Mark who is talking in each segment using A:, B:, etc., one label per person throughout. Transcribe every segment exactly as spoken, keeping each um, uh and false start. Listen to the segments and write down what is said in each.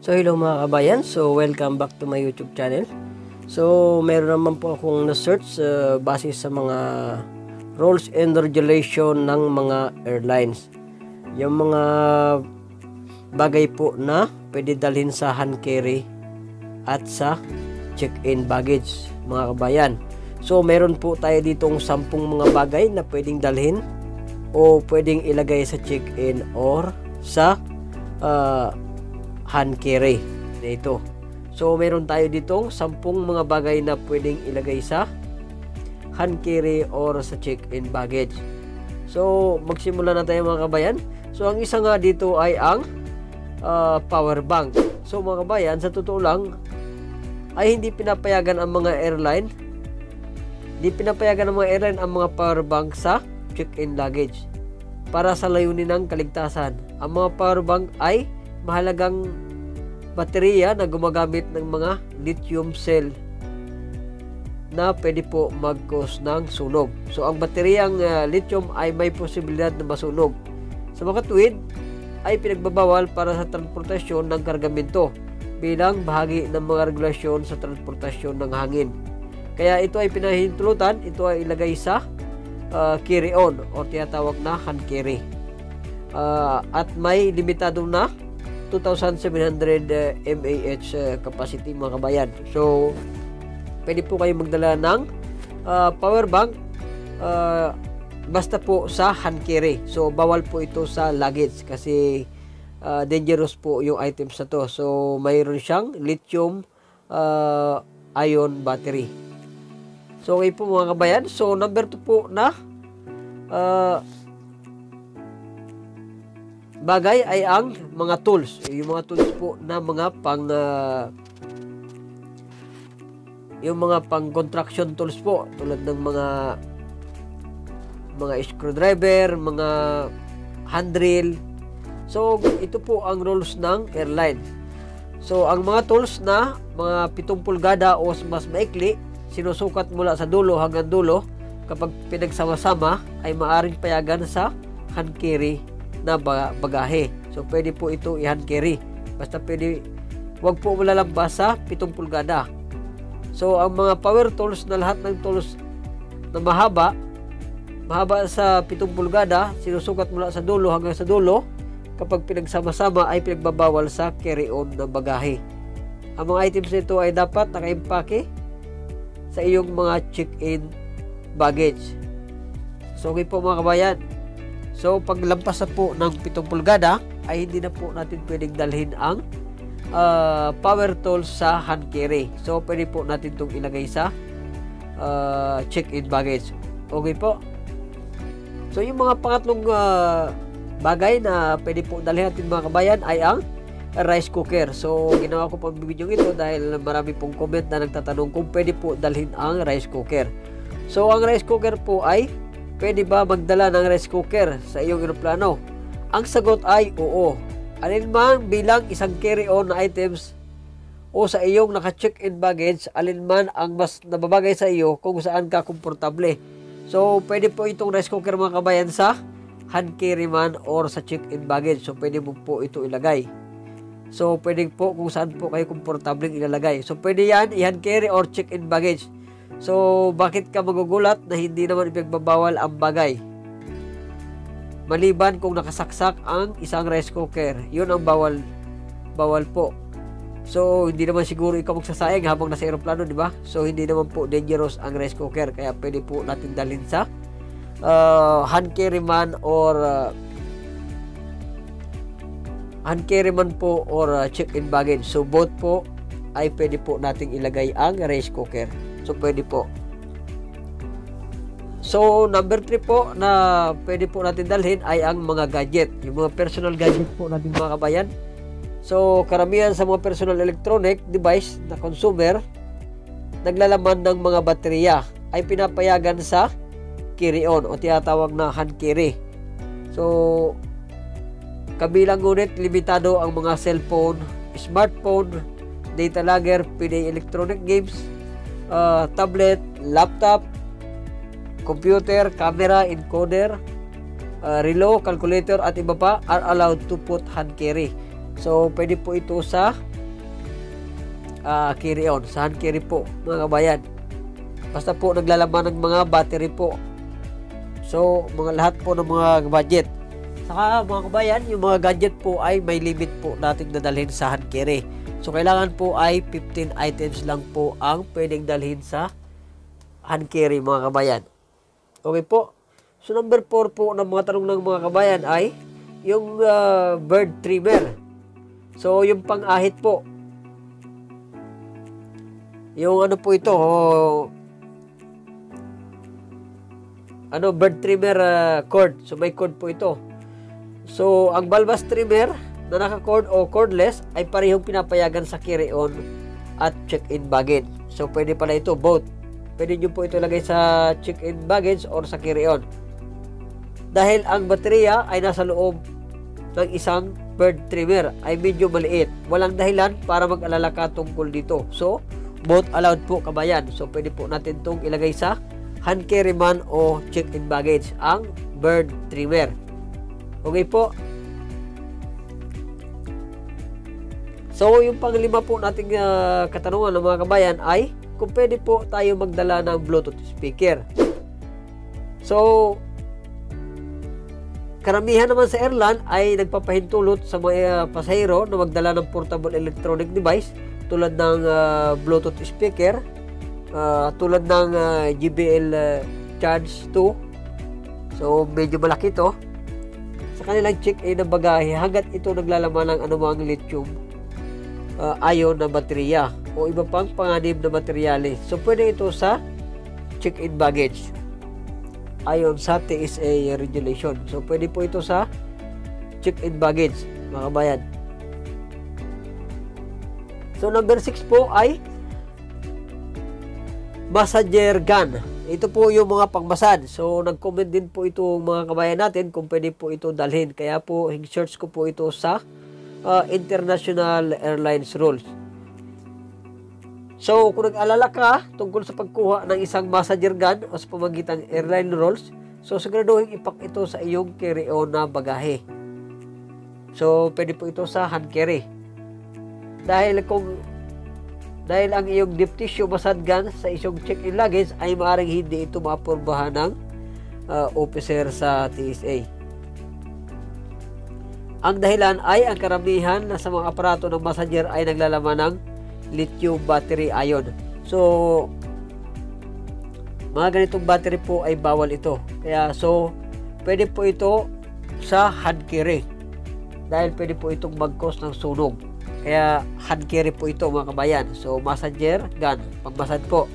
A: So hello mga kabayan, so welcome back to my YouTube channel. So meron naman po akong na-search uh, base sa mga rules and regulation ng mga airlines. Yung mga bagay po na pwede dalhin sa hand carry at sa check-in baggage mga kabayan. So meron po tayo ditong sampung mga bagay na pwedeng dalhin o pwedeng ilagay sa check-in or sa uh, hand carry dito. So meron tayo ditong sampung mga bagay na pwedeng ilagay sa hand carry or sa check-in baggage. So magsimula na tayo mga kabayan. So ang isa nga dito ay ang uh, power bank. So mga kabayan, sa totoo lang ay hindi pinapayagan ang mga airline hindi pinapayagan ng mga airline ang mga power bank sa check-in luggage para sa layunin ng kaligtasan. Ang mga power bank ay mahalagang baterya na gumagamit ng mga lithium cell na pwede po mag-cause ng sunog. So ang bateryang uh, lithium ay may posibilidad na masunog. Sa makatuwid ay pinagbabawal para sa transportasyon ng kargamento bilang bahagi ng mga regulasyon sa transportasyon ng hangin. Kaya ito ay pinahintulutan, ito ay ilagay sa uh, carry-on o tinatawag na hand carry. Uh, at may limitado na two thousand seven hundred uh, milliamp hour uh, capacity mga kabayan. So pwede po kayo magdala ng uh, power bank uh, basta po sa hand carry. So bawal po ito sa luggage kasi uh, dangerous po yung items na to. So mayroon siyang lithium uh, ion battery. So okay po mga kabayan. So number two po na uh, bagay ay ang mga tools. Yung mga tools po na mga pang uh, yung mga pang construction tools po tulad ng mga mga screwdriver, mga hand drill. So ito po ang rules ng airline. So ang mga tools na mga pitong pulgada o mas maikli, sinusukat mula sa dulo hanggang dulo, kapag pinagsama-sama ay maaring payagan sa hand carry na bagahe. So pwede po ito i-hand carry. Basta pwede, wag po malalabas sa pitong pulgada. So ang mga power tools na lahat ng tools na mahaba, mahaba sa pitong pulgada, sinusukat mula sa dulo hanggang sa dulo, kapag pinagsama-sama ay pinagbabawal sa carry-on ng bagahe. Ang mga items nito ay dapat nakaimpake sa iyong mga check-in baggage. So okay po mga kabayan. So paglampas na po ng pitong pulgada ay hindi na po natin pwedeng dalhin ang uh, power tools sa hand carry. So pwede po natin itong ilagay sa uh, check-in baggage. Okay po. So yung mga pangatlong uh, bagay na pwede po dalhin natin mga kabayan ay ang rice cooker. So ginawa ko po ang video ito dahil marami pong comment na nagtatanong kung pwede po dalhin ang rice cooker. So ang rice cooker po ay pwede ba magdala ng rice cooker sa iyong eroplano? Ang sagot ay oo. Alinman bilang isang carry-on na items o sa iyong naka-check-in baggage, alinman ang mas nababagay sa iyo kung saan ka komportable. So pwede po itong rice cooker mga kabayan sa hand carry man or sa check-in baggage. So pwede mo po ito ilagay. So pwede po kung saan po kayo komportable ilalagay. So pwede yan i-hand carry or check-in baggage. So, bakit ka magugulat na hindi naman ipinagbabawal ang bagay? Maliban kung nakasaksak ang isang rice cooker. Yun ang bawal, bawal po. So, hindi naman siguro ikaw magsasayang habang nasa aeroplano, di ba? So, hindi naman po dangerous ang rice cooker. Kaya pwede po natin dalhin sa uh, hand carry man or uh, hand carry man po or uh, check-in baggage. So, both po ay pwede po nating ilagay ang rice cooker. So, pwede po. So, number three po na pwede po natin dalhin ay ang mga gadget. Yung mga personal gadget po natin mga kabayan. So, karamihan sa mga personal electronic device na consumer naglalaman ng mga baterya ay pinapayagan sa carry-on o tinatawag na hand carry. So, kabilang ngunit limitado ang mga cellphone, smartphone, data logger, P D A electronic games, Uh, tablet, laptop, computer, camera, encoder, uh, relo, calculator at iba pa are allowed to put hand carry. So pwede po ito sa uh, carry-on. Sa hand carry po, mga kabayan. Basta po naglalaman ng mga battery po. So, mga lahat po ng mga budget. Saka mga kabayan, yung mga gadget po ay may limit po nating dadalhin sa hand carry. So, kailangan po ay fifteen items lang po ang pwedeng dalhin sa hand carry, mga kabayan. Okay po. So, number four po ng mga tanong ng mga kabayan ay yung uh, bird trimmer. So, yung pang-ahit po. Yung ano po ito, oh, ano, bird trimmer uh, cord. So, may cord po ito. So, ang bulbous trimmer na naka-cord o cordless ay parehong pinapayagan sa carry-on at check-in baggage. So, pwede pala ito, both. Pwede nyo po ito lagay sa check-in baggage or sa carry-on. Dahil ang baterya ay nasa loob ng isang bird trimmer ay medyo maliit. Walang dahilan para mag-alala ka tungkol dito. So, both allowed po, kabayan. So, pwede po natin itong ilagay sa hand carry man o check-in baggage, ang bird trimmer. Okay po. So, yung panglima po nating uh, katanungan ng mga kabayan ay kung pwede po tayo magdala ng Bluetooth speaker. So, karamihan naman sa airline ay nagpapahintulot sa mga pasahero na magdala ng portable electronic device tulad ng uh, Bluetooth speaker, uh, tulad ng uh, J B L uh, Charge two. So, medyo malaki ito. Sa kanilang check-in ng bagahe, hanggat ito naglalaman ng anumang lithium uh, ion na baterya o iba pang panganib na materyales. So, pwede ito sa check-in baggage ayon sa T S A regulation. So, pwede po ito sa check-in baggage, mga kabayan. So, number six po ay massager gun. Ito po yung mga pangmasad. So, nag-comment din po ito mga kabayan natin kung pwede po ito dalhin. Kaya po, search ko po ito sa uh, International Airlines Rules. So, kung nag-alala ka tungkol sa pagkuha ng isang massager gun o sa pamagitan ng airline rules, so siguraduhin ipak ito sa iyong carry-on na bagahe. So, pwede po ito sa hand carry. Dahil kung dahil ang iyong deep tissue massage gun sa isang check-in luggage ay maaaring hindi ito maapurbahan ng uh, officer sa T S A. Ang dahilan ay ang karamihan na sa mga aparato ng massager ay naglalaman ng lithium battery ion. So, mga ganitong battery po ay bawal ito. Kaya so, pwede po ito sa hand carry. Dahil pwede po itong mag-cause ng sunog. Kaya hand carry po ito, mga kabayan. So, massager gun, pangmasad po.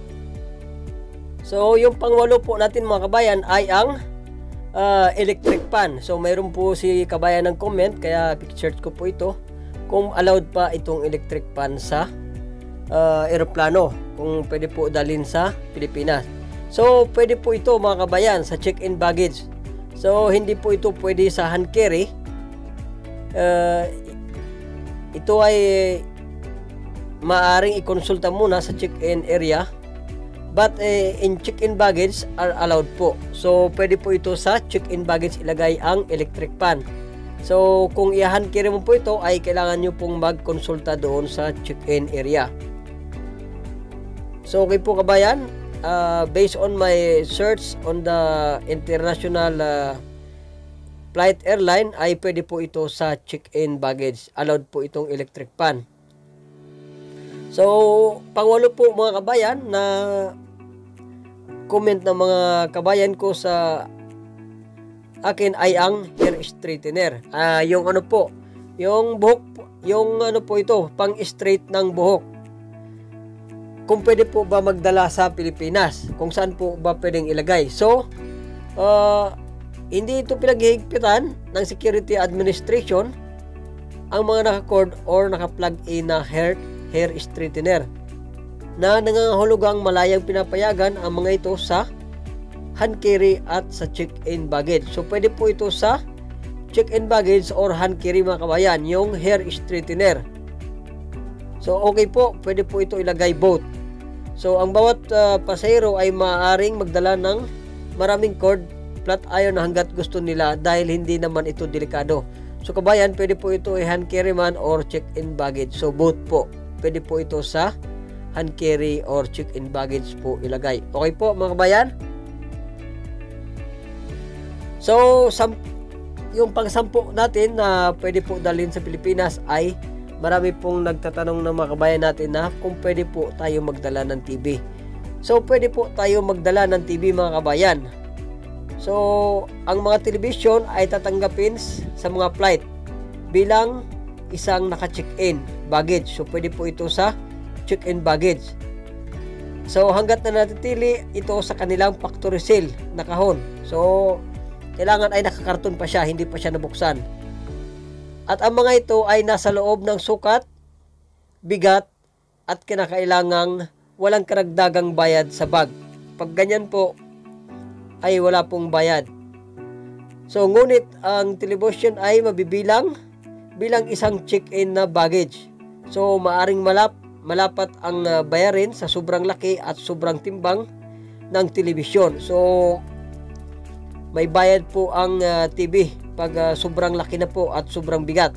A: So, yung pangwalo po natin, mga kabayan, ay ang uh, electric fan. So, mayroon po si kabayan ng comment, kaya pictured ko po ito, kung allowed pa itong electric fan sa uh, eroplano, kung pwede po dalhin sa Pilipinas. So, pwede po ito, mga kabayan, sa check-in baggage. So, hindi po ito pwede sa hand carry. Uh, ito ay maaring ikonsulta muna sa check-in area, but uh, in check-in baggage are allowed po. So, pwede po ito sa check-in baggage ilagay ang electric fan. So, kung i-hand carry mo po ito, ay kailangan nyo pong magkonsulta doon sa check-in area. So, okay po, kabayan, uh, based on my search on the international uh, flight airline, ay pwede po ito sa check-in baggage. Allowed po itong electric fan. So, pangwalo po, mga kabayan, na comment ng mga kabayan ko sa akin ay ang hair straightener. Ah, yung ano po, yung buhok, yung ano po ito, pang straight ng buhok. Kung pwede po ba magdala sa Pilipinas, kung saan po ba pwedeng ilagay. So, uh, hindi ito pinaghihigpitan ng Security Administration ang mga naka-cord or naka-plug in na hair, hair straightener na nangangahulugang malayang pinapayagan ang mga ito sa hand carry at sa check-in baggage. So, pwede po ito sa check-in baggage or hand carry, mga kabayan, yung hair straightener. So, okay po, pwede po ito ilagay both. So, ang bawat uh, pasahero ay maaaring magdala ng maraming cord, flat iron na hanggat gusto nila dahil hindi naman ito delikado. So, kabayan, pwede po ito i-hand carry man or check-in baggage. So, both po. pwede po ito sa hand carry or check-in baggage po ilagay. Okay po mga kabayan? So, sam yung pang-sampu natin na pwede po dalhin sa Pilipinas ay marami pong nagtatanong ng mga kabayan natin na kung pwede po tayo magdala ng T V. So, pwede po tayo magdala ng T V mga kabayan. So, ang mga television ay tatanggapin sa mga flight bilang isang naka-check-in baggage. So, pwede po ito sa check-in baggage. So, hanggat na natitili ito sa kanilang factory sale na kahon. So, kailangan ay nakakarton pa siya, hindi pa siya nabuksan. At ang mga ito ay nasa loob ng sukat, bigat, at kinakailangang walang karagdagang bayad sa bag. Pag ganyan po, ay wala pong bayad. So, ngunit ang television ay mabibilang bilang isang check-in na baggage. So, maaring malap, malapat ang uh, bayarin sa sobrang laki at sobrang timbang ng television. So, may bayad po ang uh, T V pag uh, sobrang laki na po at sobrang bigat.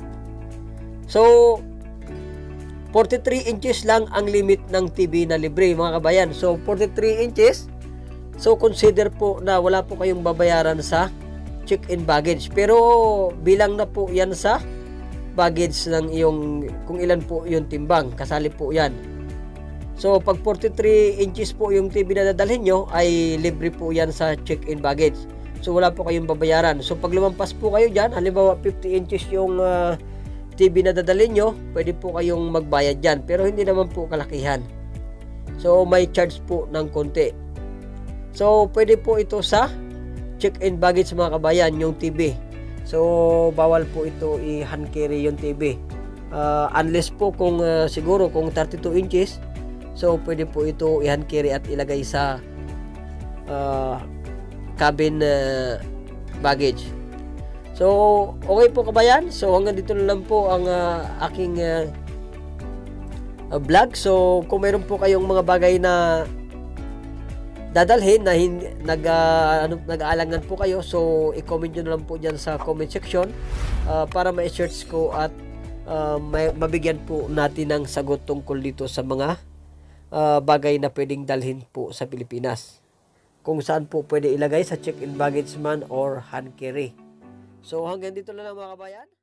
A: So, forty-three inches lang ang limit ng T V na libre mga kabayan. So, forty-three inches. So, consider po na wala po kayong babayaran sa check-in baggage. Pero, bilang na po yan sa baggage ng iyong, kung ilan po yung timbang. Kasali po yan. So, pag forty-three inches po yung T V na dadalhin nyo, ay libre po yan sa check-in baggage. So, wala po kayong babayaran. So, pag lumampas po kayo dyan, halimbawa fifty inches yung uh, T V na dadalhin nyo, pwede po kayong magbayad dyan. Pero hindi naman po kalakihan. So, may charge po ng konti. So, pwede po ito sa check-in baggage mga kabayan, yung T V. So, bawal po ito i-hand carry yung T V. Uh, unless po kung uh, siguro kung thirty-two inches, so pwede po ito i-hand carry at ilagay sa uh, cabin uh, baggage. So, okay po kabayan. So, hanggang dito na lang po ang uh, aking uh, uh, vlog. So, kung mayroon po kayong mga bagay na dadalhin na hindi, nag, uh, ano, nag-aalangan po kayo, so i-comment nyo na lang po dyan sa comment section uh, para ma-search ko at uh, may, mabigyan po natin ng sagot tungkol dito sa mga uh, bagay na pwedeng dalhin po sa Pilipinas. Kung saan po pwede ilagay sa check-in baggage man or hand carry. So hanggang dito na lang mga kabayan.